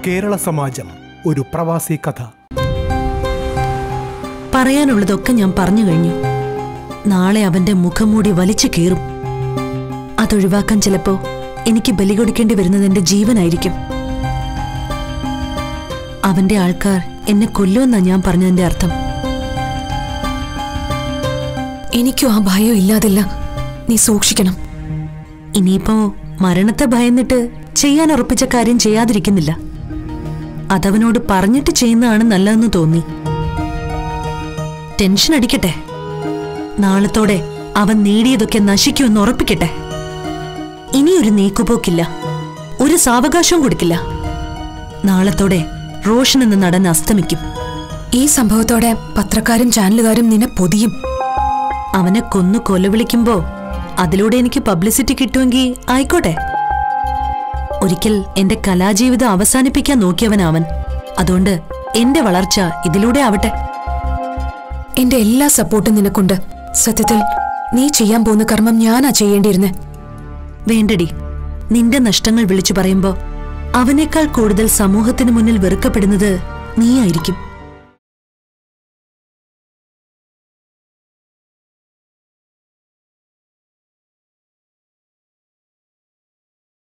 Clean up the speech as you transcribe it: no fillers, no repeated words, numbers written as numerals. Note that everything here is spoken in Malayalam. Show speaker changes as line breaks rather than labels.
കേരള സമാജം ഒരു പ്രവാസി കഥ.
പറയാനുള്ളതൊക്കെ ഞാൻ പറഞ്ഞു കഴിഞ്ഞു. നാളെ അവന്റെ മുഖംമൂടി വലിച്ചു കീറും. അതൊഴിവാക്കാൻ ചിലപ്പോ എനിക്ക് ബലി കൊടുക്കേണ്ടി വരുന്നത് എന്റെ ജീവനായിരിക്കും. അവന്റെ ആൾക്കാർ എന്നെ കൊല്ലുമെന്നാ ഞാൻ പറഞ്ഞതിന്റെ അർത്ഥം.
എനിക്കും ആ ഭയം ഇല്ലാതില്ല. നീ സൂക്ഷിക്കണം.
ഇനിയിപ്പോ മരണത്തെ ഭയന്നിട്ട് ചെയ്യാൻ ഉറപ്പിച്ച കാര്യം ചെയ്യാതിരിക്കുന്നില്ല. അതവനോട് പറഞ്ഞിട്ട് ചെയ്യുന്നതാണ് നല്ലതെന്ന് തോന്നി. ടെൻഷൻ അടിക്കട്ടെ. നാളത്തോടെ അവൻ നേടിയതൊക്കെ നശിക്കുമെന്ന് ഉറപ്പിക്കട്ടെ. ഇനിയൊരു നീക്കുപോക്കില്ല, ഒരു സാവകാശവും കൊടുക്കില്ല. നാളത്തോടെ റോഷൻ എന്ന നടൻ അസ്തമിക്കും.
ഈ സംഭവത്തോടെ പത്രക്കാരും ചാനലുകാരും നിന്നെ പൊതിയും.
അവനെ കൊന്നു കൊലവിളിക്കുമ്പോ അതിലൂടെ എനിക്ക് പബ്ലിസിറ്റി കിട്ടുമെങ്കിൽ ആയിക്കോട്ടെ. ഒരിക്കൽ എന്റെ കലാജീവിതം അവസാനിപ്പിക്കാൻ നോക്കിയവനവൻ. അതുകൊണ്ട് എന്റെ വളർച്ച ഇതിലൂടെ ആവട്ടെ.
എന്റെ എല്ലാ സപ്പോർട്ടും നിനക്കുണ്ട്. സത്യത്തിൽ നീ ചെയ്യാൻ പോകുന്ന കർമ്മം ഞാനാ ചെയ്യേണ്ടിയിരുന്നേ.
വേണ്ടടി. നിന്റെ നഷ്ടങ്ങൾ വിളിച്ചു പറയുമ്പോ അവനേക്കാൾ കൂടുതൽ സമൂഹത്തിന് മുന്നിൽ വെറുക്കപ്പെടുന്നത് നീയായിരിക്കും.